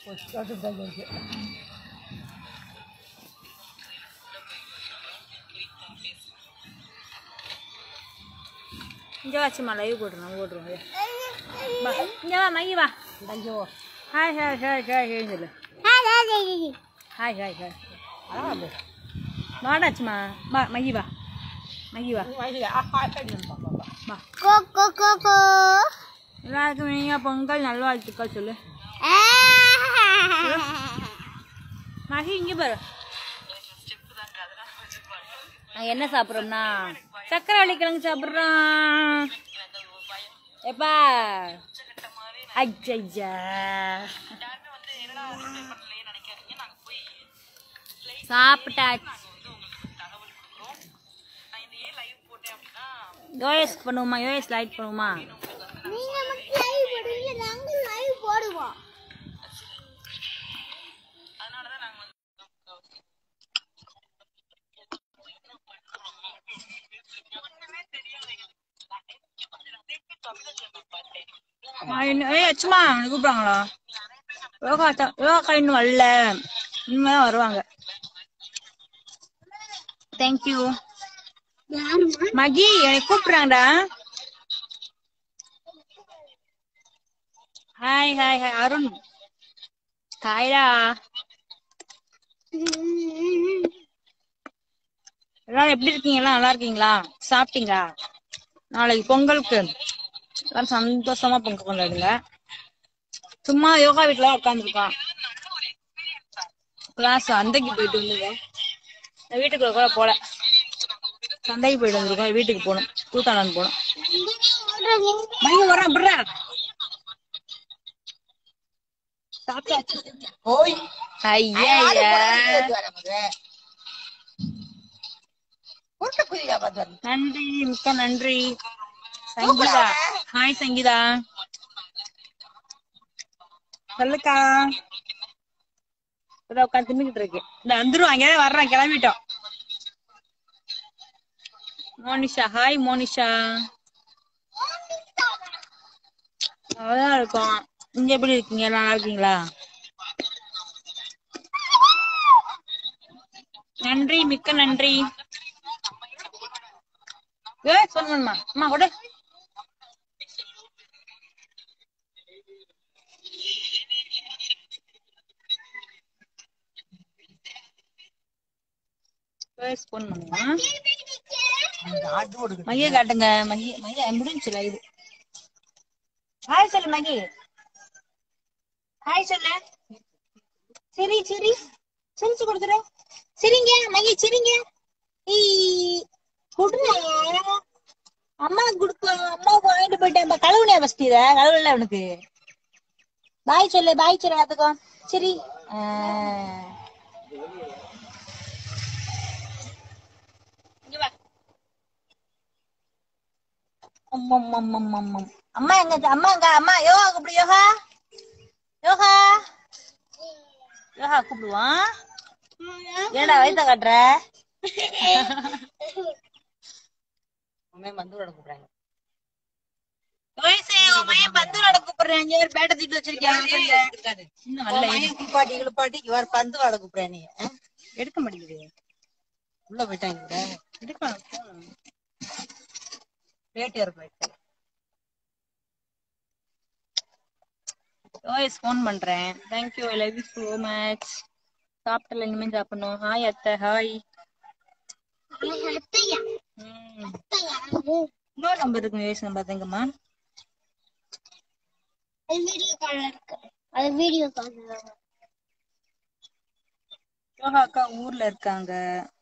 இங்கே வாச்சுமா லைவ் போட்டுருவோம் ஓடுறோம் வா இங்கே வா மைய வா hi hi hi hi hi சொல்லு ஹாய் ஹாய் ஹாய் வாடாச்சுமா வா மைய வா மைய வா வா எல்லாருக்கும் நீங்கள் பொங்கல் நல்வாழ்த்துக்கள் சொல்லு மகி இங்கே பாரு நாங்கள் என்ன சாப்பிட்றோம்னா சக்கரவள்ளி கிழங்கு சாப்பிட்றோம் எப்பா ஐயா சாப்பிட்டாச்சு யோஎஸ் பண்ணுவோமா யோஎஸ் லைட் பண்ணுவோமா சும்மா கூப்பிடுறாங்களா யோகா இன்னும் வரல இனிமேதான் வருவாங்க தேங்க்யூ மகி எனக்கு கூப்பிடுறாங்கடா ஹாய் ஹாய் ஹாய் அருண் ஹாய்டா எல்லாரும் எப்படி இருக்கீங்க எல்லாம் நல்லா இருக்கீங்களா சாப்பிட்டீங்களா நாளைக்கு பொங்கலுக்கு எல்லாரும் சந்தோஷமா பொங்கல் கொண்டாடுங்க சும்மா யோகா வீட்டுல உட்காந்துருக்கான் கிளாஸ் சந்தைக்கு போயிட்டு வந்தேன் வீட்டுக்குள்ள கூட போல சந்தைக்கு போயிட்டு வந்திருக்கோம் வீட்டுக்கு போகணும் கூத்தாடான்னு போகணும் வரான் பிடுறா ஐயா நன்றி மிக்க நன்றி சங்கீதா ஹாய் சங்கீதா சொல்லுக்கா உட்காந்து தின்னுக்கிட்டு இருக்கு இந்த வந்துருவாங்க வர்றேன் கிளம்பிட்டோம் மோனிஷா ஹாய் மோனிஷா அவ்வளவுதான் இருக்கும் நீங்க எப்படி இருக்கீங்க நல்லா இருக்கீங்களா நன்றி மிக்க நன்றி சொல்லணுமா அம்மா கூட போன் பண்ணுமா மைய காட்டுங்க மைய மைய முடிஞ்சுல இது ஹாய் சொல்லு மகி ஹாய் சொல்லு சரி சரி சிரிச்சு கொடுத்துரு சரிங்க மகி சரிங்க அம்மா குடுப்போம் அம்மாவுக்கு வாங்கிட்டு போயிட்டேன் கழுவுனே ஃபஸ்ட் இத கழுவுல அவனுக்கு பாய் சொல்லு எல்லாத்துக்கும் சரி அம்மா எங்க அம்மா யோகா கூப்பிடு யோகா யோகா யோகா கூப்பிடுவான் ஏடா வயித்த காட்டுற பந்தூரோட கூப்பிடுறாங்க பந்தூரோட கூப்பிடுறேன் பேட்டை தூக்கி வச்சிருக்கேன் பந்தூரோட கூப்பிடுறேன் நீ எடுக்க மாட்டேங்குது உள்ள போயிட்டாங்க எடுக்க பேட்டியார் போயிட்டு யோஎஸ் போன் பண்றேன் thank you I love you so much சாப்பிட்டல இனிமே சாப்பிடணும் ஹாய் அத்தை ஹாய் இன்னொரு நம்பர் இருக்கு யோஎஸ் நம்பர் தேங்கம்மா யோகா அக்கா ஊர்ல இருக்காங்க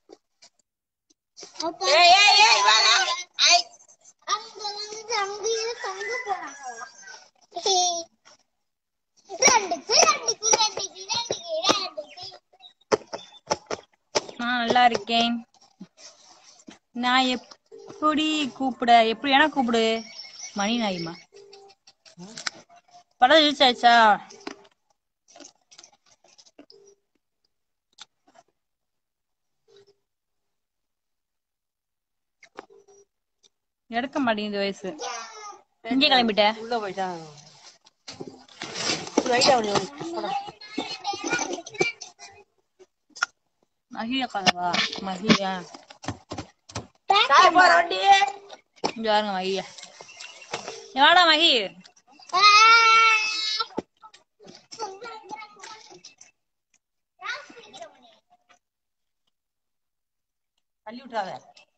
நான் நல்லா இருக்கேன் நான் எப்படி கூப்பிட எப்படி வேணா கூப்பிடு மணி நாயுமா படம் ரிலீஸ் ஆயிடுச்சா எடுக்க மாட்டேங்குது வயசு இங்கே கிளம்பிட்ட உள்ள போயிட்டான் மகிய கலவா மகியா வண்டி இங்க பாருங்க மகிய எவாடா மகி தள்ளி விட்டுறாத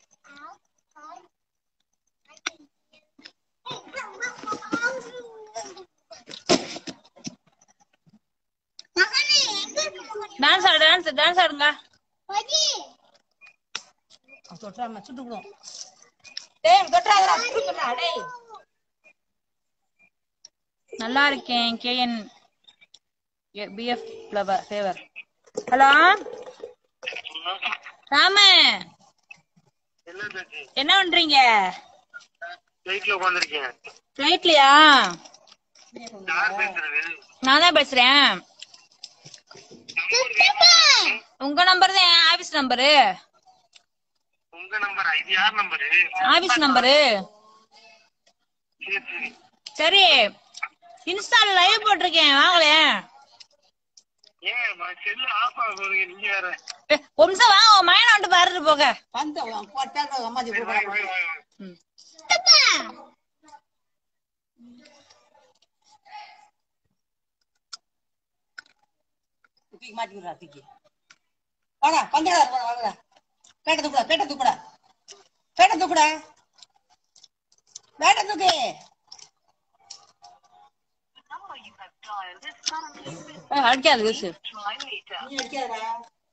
டான்ஸ் ஆடு டான்ஸ் ஆடுங்க தொட்டாம சுட்டுக்குவோம் டேய் தொட்டாதடா சுட்டுடா டேய் நல்லா இருக்கேன் கேஎன் பிஎஃப் ஃபேவர் ஹலோ ராம என்ன பண்றீங்க ஃளைட்ல உட்கார்ந்திருக்கேன் ஃளைட்லயா நான் தான் பேசுறேன் உங்க நம்பர் தான் ஆபீஸ் நம்பரு உங்க நம்பரா இது யார் நம்பரு ஆபீஸ் நம்பரு சரி இன்ஸ்டால லைவ் போட்டிருக்கேன் வாங்களே ஏன் செல்ல ஆஃப் ஆகுது நீங்க வேற ஒரு நிமிஷம் வாங்க உன் மயனை வந்து பாருட்டு போக மாட்டிக்கிறா தூக்கி வாடா பந்தடா வாடா பேட்ட தூக்குடா பேட்ட தூக்குடா பேட்ட தூக்குடா பேட்ட தூக்கு அடிக்காது யூசு நீ அடிக்காதடா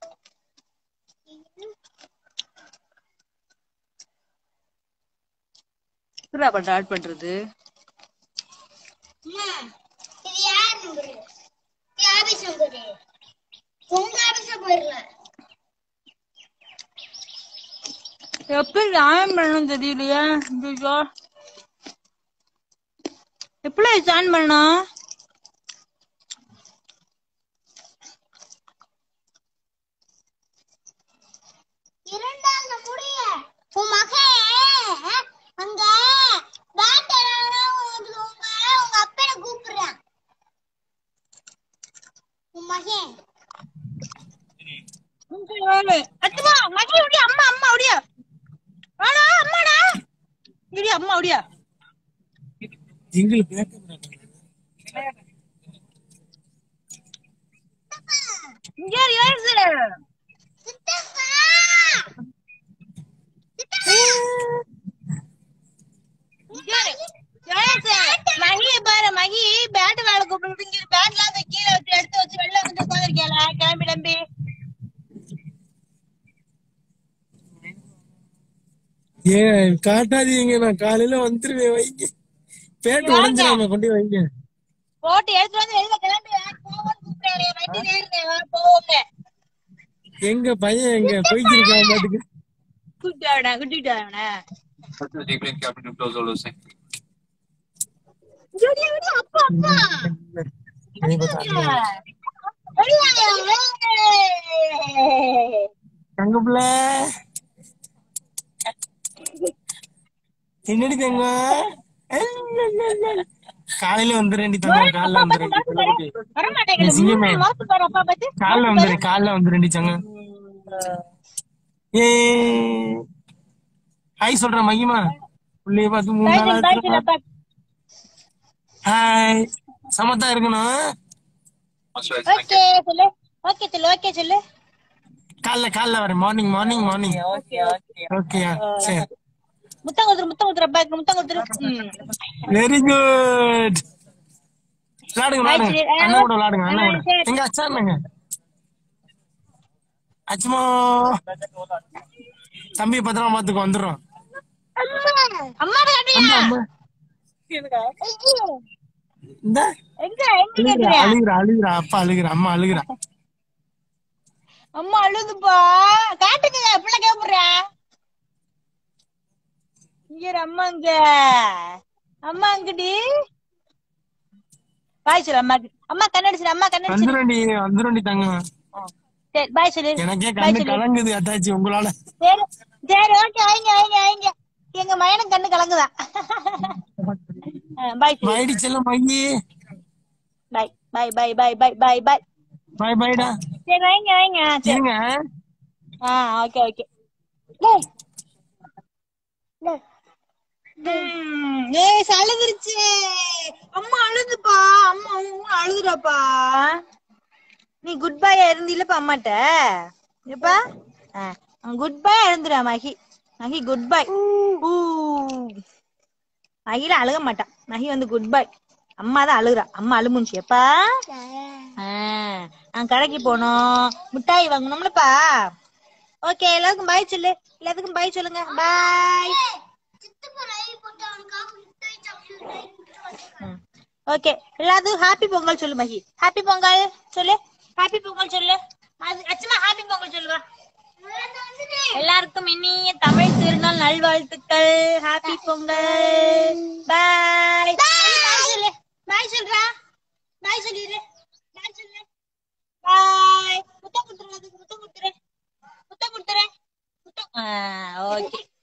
எப்படா பண்ற ஆட் பண்றது இது யார் நம்பரு ஆபீஸ் நம்பரு உங்க ஆபீஸ்ல போயிடலாம் எப்படி ஜாயின் பண்ணணும் தெரியலையா எப்படி ஜாயின் பண்ணணும் இரண்டாவது முடிய உன் மகன் அங்க பேட் உங்க அப்பனை கூப்பிடுறான் உன் மகன் அம்மா அம்மா ஒடியா வாடா அம்மாடா இடி அம்மா ஒடியா ஜிங்கிள் பேக் இங்க யாரு சித்தப்பா மகி பாரு மகி பேட் வேலை கூப்பிட்டு பேட்லாம் கீழே வச்சு எடுத்து வச்சு வெளில வந்து உட்காந்துருக்கேன் கிளம்பி நம்பி ஏன் காட்டாதீங்க நான் காலையில வந்துருவேன் வைங்க பேட்டு உடஞ்சிடாம கொண்டு வைங்க போட்டு எடுத்து வந்து வெளில கிளம்பி கூப்பிடுறாரு வண்டி நேரம் போவோம்னு எங்க பையன் எங்க போய்க்கிருக்கான் பாட்டுக்கு கூட்டிட்டாவன அப்பா அப்பா தங்க பிள்ள என்னடி தங்க காலையில வந்துடுறேன்டி தங்க காலைல வந்துடுறேன் காலைல வந்துடுறேன்டி தங்க ஏ ஹாய் சொல்றேன் மகிமா உள்ளே பார்த்து 3 நாள் ஹாய் சமத்தா இருக்கணும் சொல்லு காலைல வரேன் மார்னிங் ஓகே சரி முத்தம் கொடுத்துரு முத்தம் கொடுத்துரு வெரி குட் விளாடுங்க அண்ணா கூட விளாடுங்க அண்ணா கூட எங்க அச்சாங்க அச்சுமா தம்பி பத்திரமா பாத்துக்கு வந்துடுறோம் அழுகுறா அப்பா அழுகுறா அம்மா அழுகுறா அம்மா அழுதுப்பா காட்டுங்க பிள்ளை கேப்புறா இங்க அம்மாங்க அம்மா அங்கடி பாய் சொல்லு அம்மா கண்ணடிச்சு அம்மா கண்ணடிச்சு வந்துருண்டி தங்க சரி பாய் சொல்லு எனக்கே கண்ணு கலங்குது அத்தாச்சி உங்களால சரி சரி ஓகே வைங்க எங்க மயனும் கண்ணு கலங்குதான் பாய் பாய்டி செல்லம் மங்கி பாய் பாய் பாய்டா சரி வைங்க இருங்க ஓகே ஓகே. ஏய் அழுதுருச்சு. அம்மா அழுதுப்பா. அம்மா அழுதுடாப்பா. நீ குட் பாயா இருந்தில்லப்பா அம்மாட்ட. எப்பா குட் பாய் எழுந்துடா மகி. மகி குட் பாய். மகில அழுக மாட்டான். மகி வந்து குட் பாய். அம்மா தான் அழுகுறா. அம்மா அழுமுச்சு. எப்பா நான் கடைக்கு போனோம், மிட்டாய் வாங்கணும்லப்பா. ஓகே, எல்லாருக்கும் பாய் சொல்லு. எல்லாத்துக்கும் பாய் சொல்லுங்க. பாய். ஓகே, எல்லாத்துக்கும் ஹாப்பி பொங்கல் சொல்லு மகி. ஹாப்பி பொங்கல் சொல்லு. ஹாப்பி பொங்கல் சொல்லு. அச்சுமா ஹாப்பி பொங்கல் சொல்லுவா. எல்லாருக்கும் இனிய தமிழ் திருநாள் நல்வாழ்த்துக்கள். ஹாப்பி பொங்கல். பாய். பாய் சொல்லு. பாய் சொல்றா. பாய் சொல்லிடு. பாய் சொல்லு. பாய். முத்தம் கொடுத்துரு. முத்தம் கொடுத்துரு. முத்தம் கொடுத்துரு. முத்தம். ஓகே.